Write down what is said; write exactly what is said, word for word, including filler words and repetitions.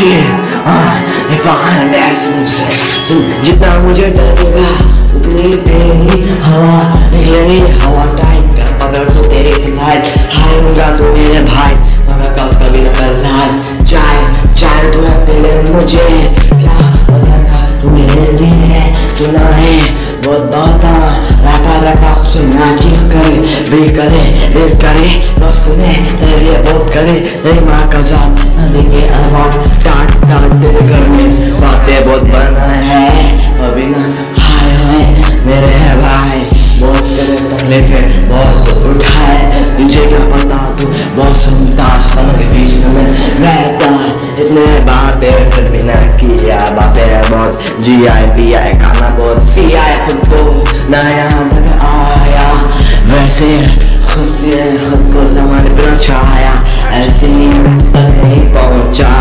मुझे मुझसे जितना मुझे डरेगा उतनी तेरी हवा निकलेगी हवा टाइम कर पकड़ तो तेरी फ्लाइट हाय होगा तो मेरे भाई मगर कब कभी न करना चाहे चाहे तो पहले मुझे क्या बदलना तू मेरे लिए सुना है बहुत बाता रैपा रैपा सुनना चीज करे भी करे भी करे और सुने तेरे लिए बहुत करे तेरी माँ का जात न देंगे अवार्ड टाट टाट तेरे घर में बातें बहुत बना है अभी ना हाय हाय मेरे है भाई बहुत करे करने के बहुत उठाए तुझे क्या पता तू बहुत सुनता के बीच में रहता इतने बातें फिर भी न किया बातें बहुत जी आई पी आई खाना बहुत सी आए खुद को नया तक आया वैसे खुद से खुद को जमाने पर छाया ऐसे ही तक नहीं पहुंचा